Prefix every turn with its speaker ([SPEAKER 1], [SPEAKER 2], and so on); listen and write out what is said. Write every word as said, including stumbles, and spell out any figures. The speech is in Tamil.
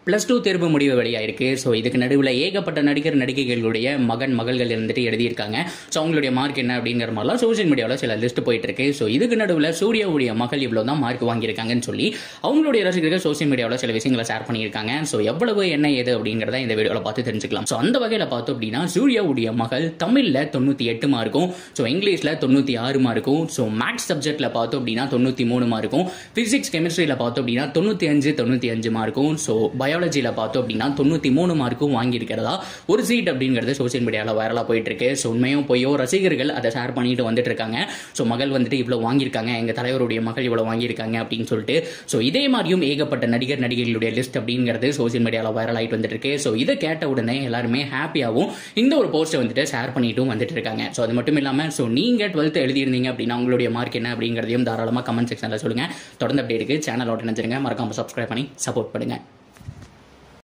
[SPEAKER 1] பிளஸ் டூ தேர்வு முடிவு வெளியாயிருக்கு. ஸோ இதுக்கு நடுவில் ஏகப்பட்ட நடிகர் நடிகைகளுடைய மகன் மகள்கள் இருந்துட்டு எழுதியிருக்காங்க. ஸோ அவங்களுடைய மார்க் என்ன அப்படிங்கிற மாதிரிலாம் சோசியல் மீடியாவில் சில லிஸ்ட் போயிட்டு இருக்கு. ஸோ இதுக்கு நடுவில் சூர்யாவுடைய மகள் இவ்வளோ தான் மார்க் வாங்கியிருக்காங்கன்னு சொல்லி அவங்களுடைய ரசிகர்கள் சோசியல் மீடியாவில் சில விஷயங்களை ஷேர் பண்ணியிருக்காங்க. ஸோ எவ்வளவு என்ன ஏது அப்படிங்கிறத இந்த வீடியோவில் பார்த்து தெரிஞ்சுக்கலாம். ஸோ அந்த வகையில் பார்த்தோம் அப்படின்னா சூர்யாவுடைய மகள் தமிழில் தொண்ணூற்றி எட்டு மார்க்கும், ஸோ இங்கிலீஷில் தொண்ணூற்றி ஆறு மார்க்கும், ஸோ மேத்ஸ் சப்ஜெக்டில் பார்த்தோம் அப்படின்னா தொண்ணூற்றி மூணு மார்க்கும், பிசிக்ஸ் கெமிஸ்ட்ரியில் பார்த்தோம் அப்படின்னா தொண்ணூற்றி அஞ்சு தொண்ணூற்றி அஞ்சு மார்க்கும், ஸோ பயாலஜியில் பார்த்தோம் அப்படின்னா தொண்ணூற்றி மூணு மார்க்கும் வாங்கியிருக்கிறதா ஒரு சீட் அப்படிங்கிறது சோசியல் மீடியாவில் வைரலாக போயிட்டு இருக்கு. ஸோ உண்மையும் பொய்யோ ரசிகர்கள் அதை ஷேர் பண்ணிட்டு வந்துட்டு இருக்காங்க. ஸோ மகள் வந்துட்டு இவ்வளோ வாங்கியிருக்காங்க, எங்கள் தலைவருடைய மகள் இவ்வளோ வாங்கியிருக்காங்க அப்படின்னு சொல்லிட்டு. ஸோ இதே மாதிரியும் ஏகப்பட்ட நடிகர் நடிகைகளுடைய லிஸ்ட் அப்படிங்கிறது சோசியல் மீடியாவில் வைரல் ஆகிட்டு வந்துட்டு இருக்கு. ஸோ இதை கேட்ட உடனே எல்லாருமே ஹாப்பியாகவும் இந்த ஒரு போஸ்ட்டை வந்துட்டு ஷேர் பண்ணிட்டும் வந்துட்டு இருக்காங்க. ஸோ அது மட்டும் இல்லாமல் ஸோ நீங்கள் டுவெல்த் எழுதியிருந்தீங்க அப்படின்னா உங்களுடைய மார்க் என்ன அப்படிங்கிறதையும் தாராளமாக கமெண்ட் செக்ஷனில் சொல்லுங்கள். தொடர்ந்து அப்படி இருக்கு சேனலோட நினைச்சிருங்க, மறக்காம சப்ஸ்கிரைப் பண்ணி சப்போர்ட் பண்ணுங்க.